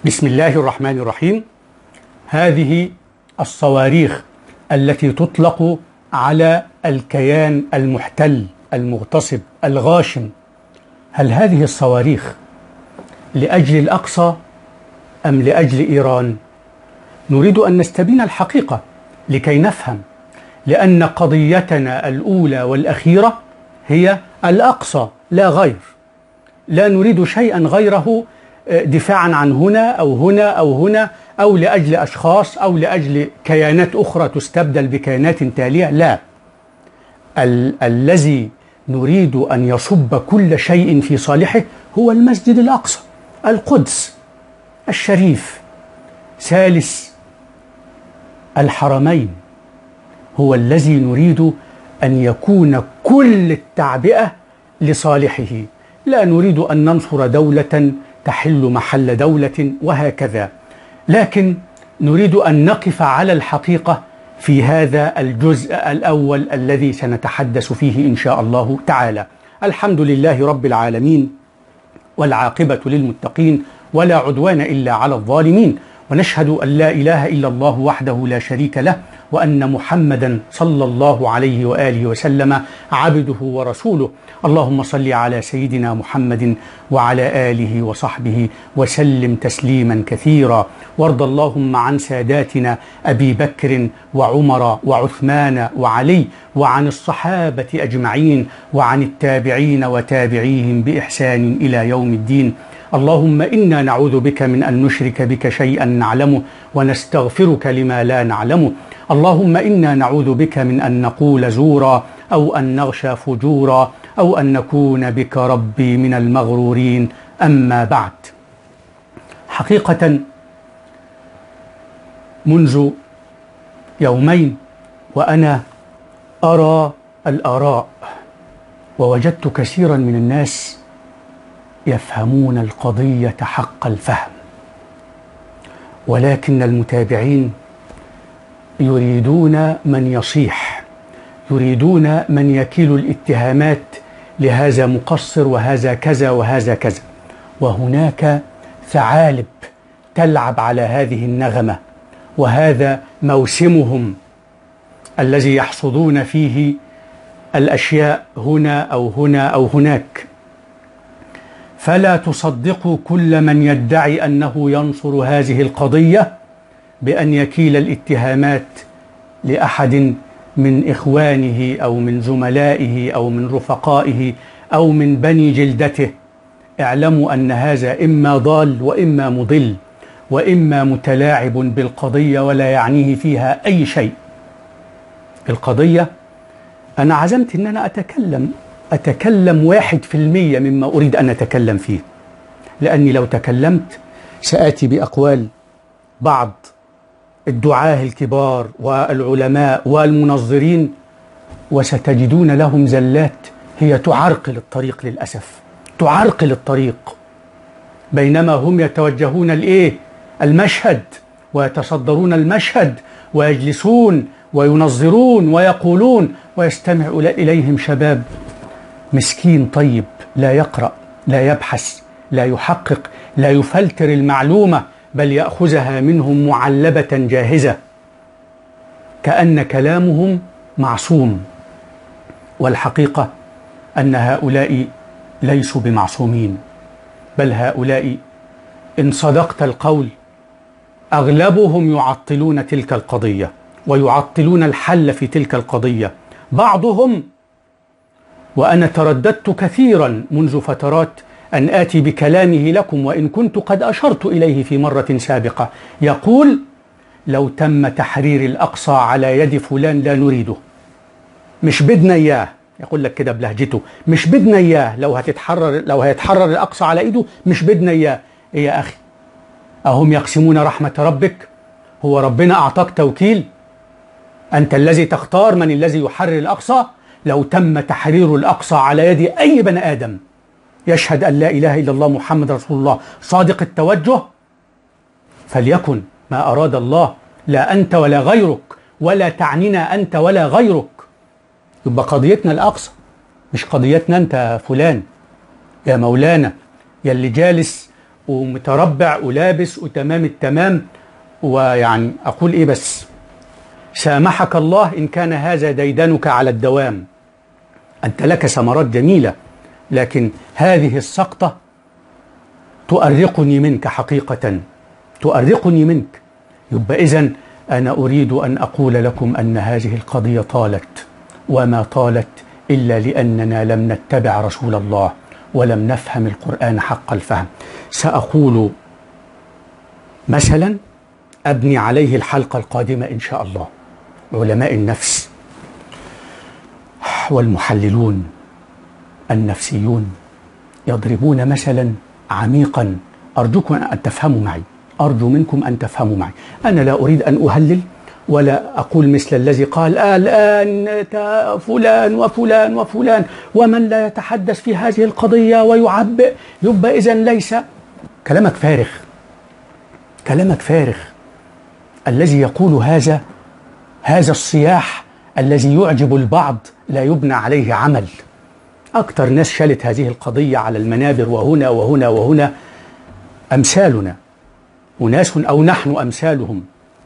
بسم الله الرحمن الرحيم. هذه الصواريخ التي تطلق على الكيان المحتل المغتصب الغاشم، هل هذه الصواريخ لأجل الأقصى أم لأجل إيران؟ نريد أن نستبين الحقيقة لكي نفهم، لأن قضيتنا الأولى والأخيرة هي الأقصى لا غير. لا نريد شيئا غيره دفاعا عن هنا أو هنا أو هنا، أو لأجل أشخاص أو لأجل كيانات أخرى تستبدل بكيانات تالية. لا، الذي نريد أن يصب كل شيء في صالحه هو المسجد الأقصى، القدس الشريف، ثالث الحرمين، هو الذي نريد أن يكون كل التعبئة لصالحه. لا نريد أن ننصر دولة تحل محل دولة وهكذا، لكن نريد أن نقف على الحقيقة في هذا الجزء الأول الذي سنتحدث فيه إن شاء الله تعالى. الحمد لله رب العالمين، والعاقبة للمتقين، ولا عدوان إلا على الظالمين، ونشهد أن لا إله إلا الله وحده لا شريك له، وأن محمدا صلى الله عليه وآله وسلم عبده ورسوله. اللهم صل على سيدنا محمد وعلى آله وصحبه وسلم تسليما كثيرا، وارض اللهم عن ساداتنا أبي بكر وعمر وعثمان وعلي، وعن الصحابة أجمعين، وعن التابعين وتابعيهم بإحسان إلى يوم الدين. اللهم إنا نعوذ بك من أن نشرك بك شيئا نعلمه، ونستغفرك لما لا نعلمه. اللهم إنا نعوذ بك من أن نقول زورا، أو أن نغشى فجورا، أو أن نكون بك ربي من المغرورين. أما بعد، حقيقة منذ يومين وأنا أرى الآراء، ووجدت كثيرا من الناس يفهمون القضية حق الفهم، ولكن المتابعين يريدون من يصيح، يريدون من يكيل الاتهامات لهذا مقصر وهذا كذا وهذا كذا، وهناك ثعالب تلعب على هذه النغمة، وهذا موسمهم الذي يحصدون فيه الأشياء هنا أو هنا أو هناك. فلا تصدقوا كل من يدعي أنه ينصر هذه القضية بأن يكيل الاتهامات لأحد من إخوانه أو من زملائه أو من رفقائه أو من بني جلدته. اعلموا أن هذا إما ضال وإما مضل وإما متلاعب بالقضية ولا يعنيه فيها أي شيء. القضية أنا عزمت أن أنا أتكلم 1% مما أريد أن أتكلم فيه، لأني لو تكلمت سآتي بأقوال بعض الدعاة الكبار والعلماء والمنظرين، وستجدون لهم زلات هي تعرقل الطريق، للأسف تعرقل الطريق، بينما هم يتوجهون المشهد ويتصدرون المشهد ويجلسون وينظرون ويقولون، ويستمع إليهم شباب مسكين طيب لا يقرأ لا يبحث لا يحقق لا يفلتر المعلومة، بل يأخذها منهم معلبة جاهزة كأن كلامهم معصوم. والحقيقة أن هؤلاء ليسوا بمعصومين، بل هؤلاء إن صدقت القول أغلبهم يعطلون تلك القضية ويعطلون الحل في تلك القضية. بعضهم، وأنا ترددت كثيرا منذ فترات أن آتي بكلامه لكم، وإن كنت قد أشرت إليه في مرة سابقة، يقول لو تم تحرير الأقصى على يد فلان لا نريده، مش بدنا إياه، يقول لك كده بلهجته، مش بدنا إياه، لو هيتحرر الأقصى على إيده مش بدنا إياه. إيه يا أخي، أهم يقسمون رحمة ربك؟ هو ربنا أعطاك توكيل؟ أنت الذي تختار من الذي يحرر الأقصى. لو تم تحرير الأقصى على يد أي بني آدم يشهد أن لا إله إلا الله محمد رسول الله صادق التوجه، فليكن ما أراد الله، لا أنت ولا غيرك، ولا تعنينا أنت ولا غيرك. يبقى قضيتنا الأقصى، مش قضيتنا أنت فلان يا مولانا، يا اللي جالس ومتربع ولابس وتمام التمام، ويعني أقول إيه بس، سامحك الله إن كان هذا ديدنك على الدوام، أنت لك ثمرات جميلة، لكن هذه السقطة تؤرقني منك حقيقة، تؤرقني منك. يبقى إذن أنا أريد أن أقول لكم أن هذه القضية طالت، وما طالت إلا لأننا لم نتبع رسول الله ولم نفهم القرآن حق الفهم. سأقول مثلا أبني عليه الحلقة القادمة إن شاء الله. علماء النفس والمحللون النفسيون يضربون مثلا عميقا، أرجوكم أن تفهموا معي، أرجو منكم أن تفهموا معي. أنا لا أريد أن أهلل ولا أقول مثل الذي قال الآن فلان وفلان وفلان، ومن لا يتحدث في هذه القضية ويعبئ يبقى إذن ليس. كلامك فارغ، كلامك فارغ. الذي يقول هذا الصياح الذي يعجب البعض لا يبنى عليه عمل. أكثر ناس شالت هذه القضية على المنابر وهنا وهنا وهنا أمثالنا، وناس أو نحن أمثالهم،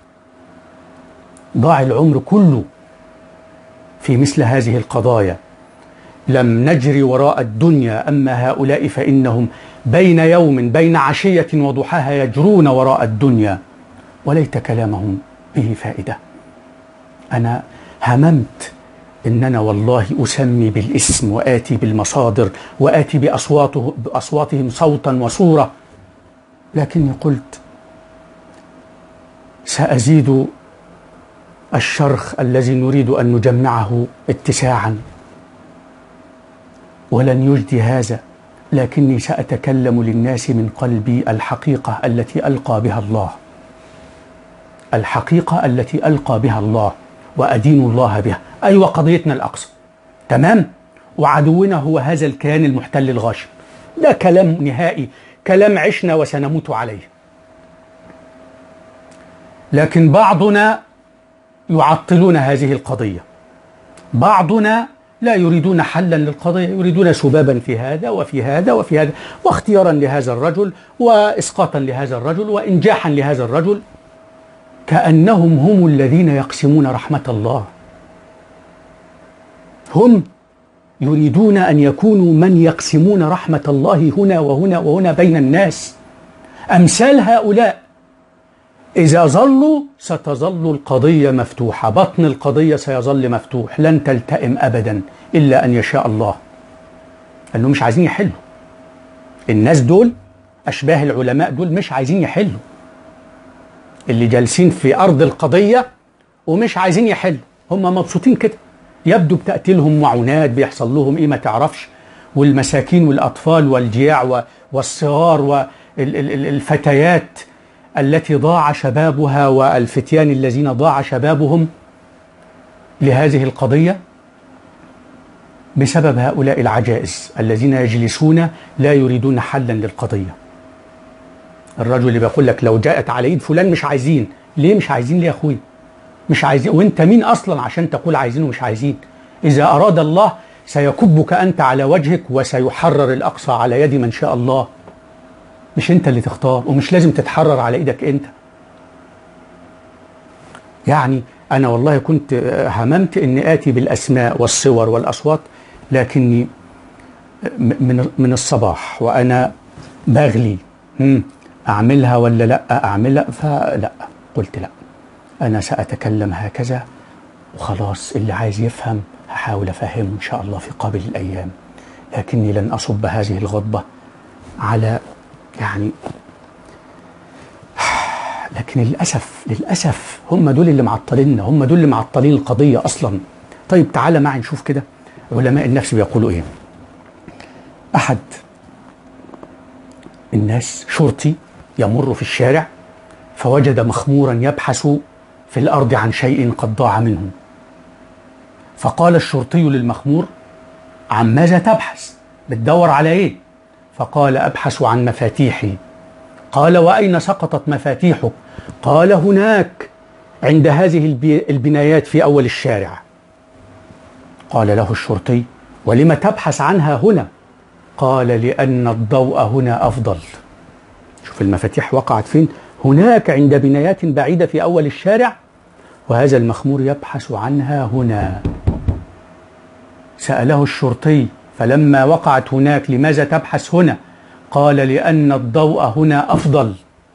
ضاع العمر كله في مثل هذه القضايا. لم نجري وراء الدنيا، أما هؤلاء فإنهم بين عشية وضحاها يجرون وراء الدنيا، وليت كلامهم به فائدة. أنا هممت إن أنا والله أسمي بالاسم وآتي بالمصادر وآتي بأصواتهم صوتا وصورة، لكني قلت سأزيد الشرخ الذي نريد أن نجمعه اتساعا، ولن يجدي هذا، لكني سأتكلم للناس من قلبي الحقيقة التي ألقى بها الله، الحقيقة التي ألقى بها الله وأدين الله بها. أيوة، قضيتنا الأقصى تمام، وعدونا هو هذا الكيان المحتل الغاشم. ده كلام نهائي، كلام عشنا وسنموت عليه. لكن بعضنا يعطلون هذه القضية، بعضنا لا يريدون حلا للقضية، يريدون سبابا في هذا وفي هذا وفي هذا، واختيارا لهذا الرجل وإسقاطا لهذا الرجل وإنجاحا لهذا الرجل، كأنهم هم الذين يقسمون رحمة الله. هم يريدون أن يكونوا من يقسمون رحمة الله هنا وهنا وهنا بين الناس. أمثال هؤلاء إذا ظلوا ستظل القضية مفتوحة، بطن القضية سيظل مفتوح، لن تلتئم أبدا إلا أن يشاء الله، أنهم مش عايزين يحلوا. الناس دول أشباه العلماء دول مش عايزين يحلوا، اللي جالسين في أرض القضية ومش عايزين يحلوا، هم مبسوطين كده. يبدو بتأتي لهم معونات، بيحصل لهم إيه ما تعرفش، والمساكين والأطفال والجياع والصغار والفتيات التي ضاع شبابها والفتيان الذين ضاع شبابهم لهذه القضية بسبب هؤلاء العجائز الذين يجلسون لا يريدون حلا للقضية. الرجل اللي بيقول لك لو جاءت على ايد فلان مش عايزين، ليه مش عايزين؟ ليه يا اخوي مش عايزين؟ وانت مين اصلا عشان تقول عايزين ومش عايزين؟ اذا اراد الله سيكبك انت على وجهك وسيحرر الاقصى على يد من شاء الله، مش انت اللي تختار، ومش لازم تتحرر على ايدك انت. يعني انا والله كنت هممت اني اتي بالاسماء والصور والاصوات، لكني من الصباح وانا بغلي اعملها ولا لا اعملها، فلا، قلت لا، انا ساتكلم هكذا وخلاص. اللي عايز يفهم هحاول افهمه ان شاء الله في قابل الايام، لكني لن اصب هذه الغضبة على يعني. لكن للأسف هم دول اللي معطليننا، هم دول اللي معطلين القضية أصلا. طيب تعالى معي نشوف كده علماء النفس بيقولوا إيه. أحد الناس شرطي يمر في الشارع فوجد مخمورا يبحث في الأرض عن شيء قد ضاع منه، فقال الشرطي للمخمور: عن ماذا تبحث؟ بتدور على إيه؟ فقال: أبحث عن مفاتيحي. قال: وأين سقطت مفاتيحك؟ قال: هناك عند هذه البنايات في أول الشارع. قال له الشرطي: ولم تبحث عنها هنا؟ قال: لأن الضوء هنا أفضل. شوف المفاتيح وقعت فين، هناك عند بنايات بعيدة في أول الشارع، وهذا المخمور يبحث عنها هنا. سأله الشرطي فلما وقعت هناك لماذا تبحث هنا؟ قال لأن الضوء هنا أفضل.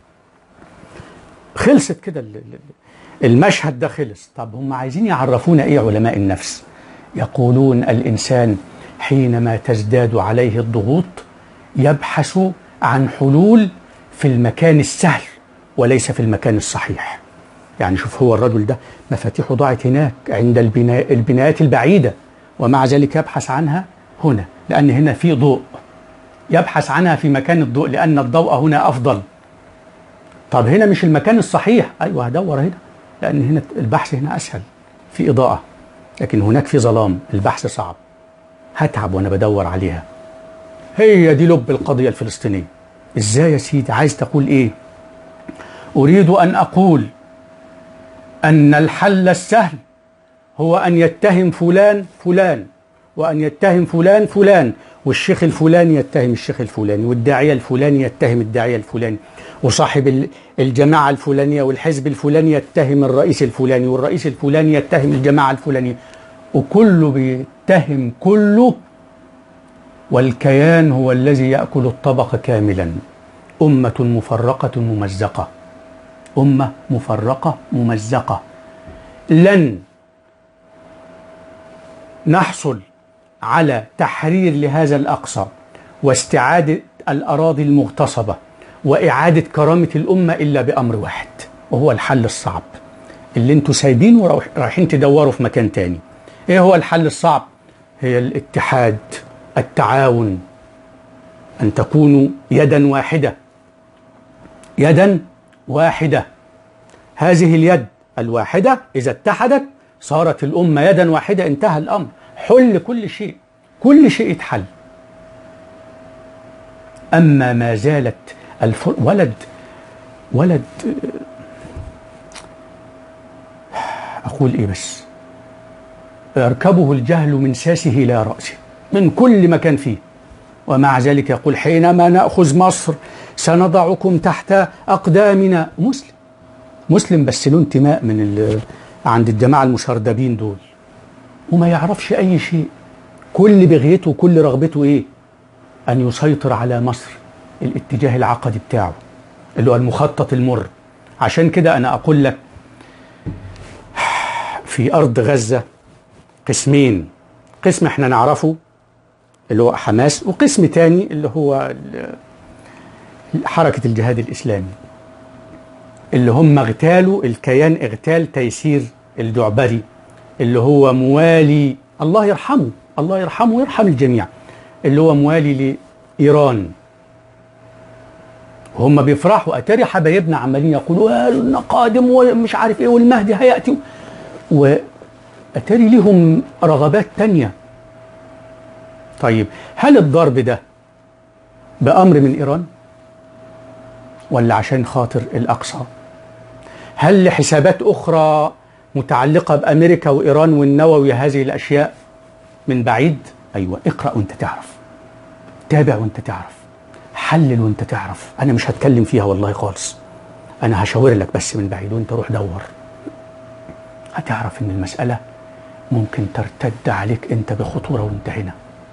خلصت كده المشهد ده خلص. طب هم عايزين يعرفونا إيه علماء النفس؟ يقولون الإنسان حينما تزداد عليه الضغوط يبحث عن حلول في المكان السهل وليس في المكان الصحيح. يعني شوف، هو الرجل ده مفاتيحه ضاعت هناك عند البنايات البعيدة، ومع ذلك يبحث عنها هنا لأن هنا في ضوء، يبحث عنها في مكان الضوء لأن الضوء هنا أفضل. طب هنا مش المكان الصحيح، أيوه هدور هنا لأن هنا البحث هنا أسهل، في إضاءة، لكن هناك في ظلام، البحث صعب، هتعب وأنا بدور عليها. هي دي لب القضية الفلسطينية. إزاي يا سيدي؟ عايز تقول إيه؟ أريد أن أقول أن الحل السهل هو أن يتهم فلان فلان، وأن يتهم فلان فلان، والشيخ الفلاني يتهم الشيخ الفلاني، والداعية الفلاني يتهم الداعية الفلاني، وصاحب الجماعة الفلانية والحزب الفلاني يتهم الرئيس الفلاني، والرئيس الفلاني يتهم الجماعة الفلانية، وكله بيتهم كله، والكيان هو الذي يأكل الطبق كاملا. أمة مفرقة ممزقة، أمة مفرقة ممزقة، لن نحصل على تحرير لهذا الأقصى واستعادة الأراضي المغتصبة وإعادة كرامة الأمة إلا بأمر واحد، وهو الحل الصعب اللي انتوا سايبينه ورايحين تدوروا في مكان تاني. ايه هو الحل الصعب؟ هي الاتحاد، التعاون، أن تكونوا يدا واحدة، يدا واحدة. هذه اليد الواحدة إذا اتحدت صارت الأمة يدا واحدة، انتهى الأمر، حل كل شيء، كل شيء يتحل. أما ما زالت ولد أقول إيه بس، يركبه الجهل من ساسه إلى رأسه من كل مكان فيه، ومع ذلك يقول حينما نأخذ مصر سنضعكم تحت أقدامنا. مسلم بس له انتماء عند الجماعة المشردبين دول، وما يعرفش أي شيء، كل بغيته وكل رغبته إيه؟ أن يسيطر على مصر، الاتجاه العقدي بتاعه اللي هو المخطط المر. عشان كده أنا أقول لك في أرض غزة قسمين، قسم احنا نعرفه اللي هو حماس، وقسم تاني اللي هو حركة الجهاد الإسلامي، اللي هم اغتالوا الكيان اغتال تيسير الجعبري اللي هو موالي، الله يرحمه الله يرحمه ويرحم الجميع، اللي هو موالي لإيران. وهم بيفرحوا، أتاري حبايبنا عمالين يقولوا قالوا قادم ومش عارف إيه والمهدي هيأتي، وأتاري لهم رغبات تانية. طيب هل الضرب ده بأمر من إيران ولا عشان خاطر الأقصى؟ هل لحسابات أخرى متعلقة بأمريكا وإيران والنووي هذه الأشياء من بعيد؟ أيوة، اقرأ وانت تعرف، تابع وانت تعرف، حلل وانت تعرف. أنا مش هتكلم فيها والله خالص، أنا هشاور لك بس من بعيد وانت روح دور، هتعرف إن المسألة ممكن ترتد عليك انت بخطورة وانت هنا.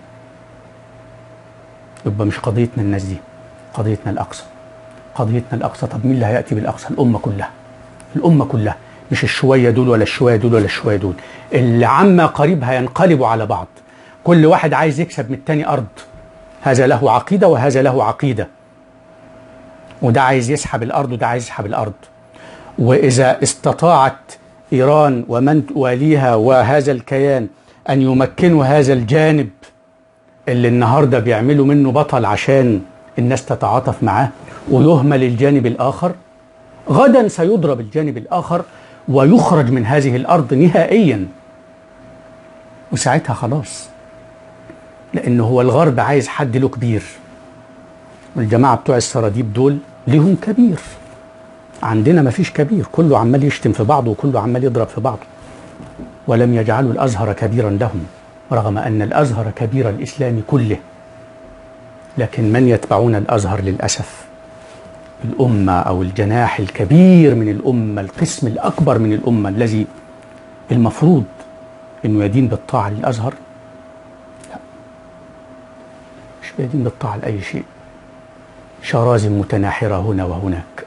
يبقى مش قضيتنا الناس دي، قضيتنا الأقصى، قضيتنا الأقصى. طب مين اللي هيأتي بالأقصى؟ الأمة كلها، الأمة كلها، مش الشوية دول ولا الشوية دول ولا الشوية دول، اللي عما قريب هينقلبوا على بعض، كل واحد عايز يكسب من التاني أرض، هذا له عقيدة وهذا له عقيدة، وده عايز يسحب الأرض وده عايز يسحب الأرض. وإذا استطاعت إيران ومن تواليها وهذا الكيان أن يمكنوا هذا الجانب اللي النهاردة بيعملوا منه بطل عشان الناس تتعاطف معاه، ويهمل الجانب الآخر، غدا سيضرب الجانب الآخر ويخرج من هذه الأرض نهائيا. وساعتها خلاص، لأنه هو الغرب عايز حد له كبير، والجماعة بتوع السراديب دول لهم كبير، عندنا ما فيش كبير، كله عمال يشتم في بعضه وكله عمال يضرب في بعضه، ولم يجعلوا الأزهر كبيرا لهم رغم أن الأزهر كبير الإسلام كله. لكن من يتبعون الأزهر للأسف الأمة أو الجناح الكبير من الأمة، القسم الأكبر من الأمة الذي المفروض أنه يدين بالطاعة للأزهر، لا، مش بيدين بالطاعة لأي شيء، شرازم متناحرة هنا وهناك.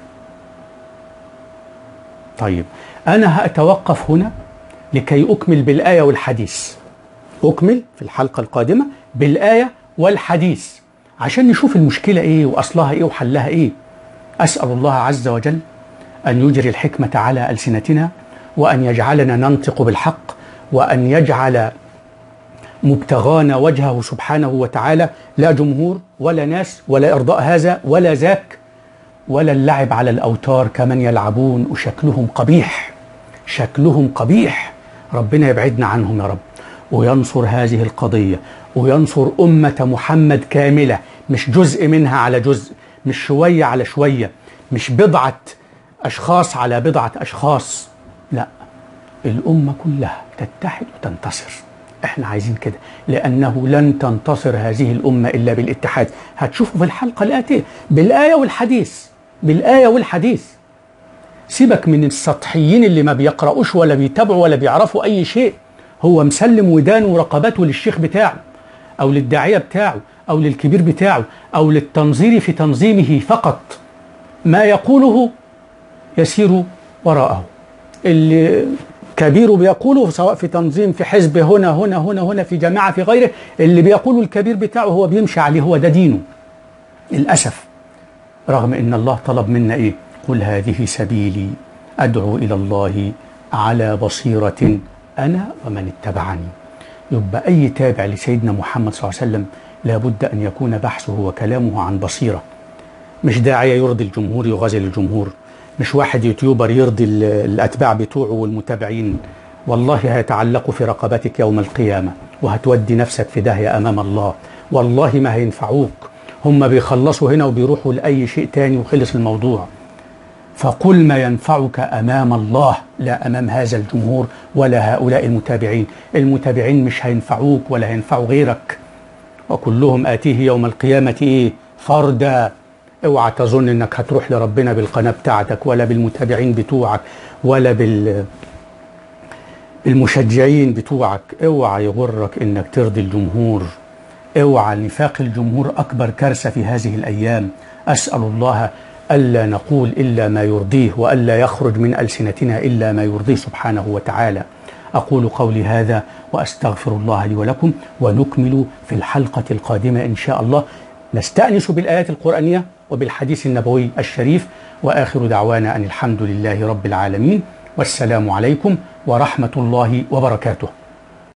طيب أنا هأتوقف هنا لكي أكمل بالآية والحديث، أكمل في الحلقة القادمة بالآية والحديث عشان نشوف المشكلة إيه وأصلها إيه وحلها إيه. أسأل الله عز وجل أن يجري الحكمة على ألسنتنا، وأن يجعلنا ننطق بالحق، وأن يجعل مبتغانا وجهه سبحانه وتعالى، لا جمهور ولا ناس ولا إرضاء هذا ولا ذاك ولا اللعب على الأوتار كمن يلعبون وشكلهم قبيح، شكلهم قبيح. ربنا يبعدنا عنهم يا رب، وينصر هذه القضية، وينصر أمة محمد كاملة، مش جزء منها على جزء، مش شوية على شوية، مش بضعة أشخاص على بضعة أشخاص، لا، الأمة كلها تتحد وتنتصر. احنا عايزين كده، لأنه لن تنتصر هذه الأمة إلا بالاتحاد. هتشوفوا في الحلقة الآتية بالآية والحديث، بالآية والحديث. سيبك من السطحيين اللي ما بيقرأوش ولا بيتابعوا ولا بيعرفوا أي شيء، هو مسلم ودانه ورقبته للشيخ بتاعه أو للداعية بتاعه أو للكبير بتاعه أو للتنظير في تنظيمه فقط، ما يقوله يسير وراءه، اللي كبيره بيقوله سواء في تنظيم في حزب هنا هنا هنا هنا في جماعة في غيره، اللي بيقوله الكبير بتاعه هو بيمشي عليه، هو ده دينه للأسف. رغم أن الله طلب منا إيه؟ قل هذه سبيلي أدعو إلى الله على بصيرة أنا ومن اتبعني. يبقى أي تابع لسيدنا محمد صلى الله عليه وسلم لابد أن يكون بحثه وكلامه عن بصيرة، مش داعية يرضي الجمهور يغازل الجمهور، مش واحد يوتيوبر يرضي الأتباع بتوعه والمتابعين. والله هيتعلقوا في رقبتك يوم القيامة، وهتودي نفسك في داهية أمام الله، والله ما هينفعوك. هم بيخلصوا هنا وبيروحوا لأي شيء تاني وخلص الموضوع. فقل ما ينفعك أمام الله، لا أمام هذا الجمهور ولا هؤلاء المتابعين. المتابعين مش هينفعوك ولا هينفعوا غيرك، وكلهم آتيه يوم القيامة إيه؟ فردا. اوعى تظن انك هتروح لربنا بالقناة بتاعتك ولا بالمتابعين بتوعك ولا بالمشجعين بتوعك. اوعى يغرك انك ترضي الجمهور، اوعى. نفاق الجمهور أكبر كارثة في هذه الأيام. أسأل الله ألا نقول إلا ما يرضيه، وألا يخرج من ألسنتنا إلا ما يرضيه سبحانه وتعالى. أقول قولي هذا وأستغفر الله لي ولكم، ونكمل في الحلقة القادمة إن شاء الله. نستأنس بالآيات القرآنية وبالحديث النبوي الشريف، وآخر دعوانا أن الحمد لله رب العالمين، والسلام عليكم ورحمة الله وبركاته.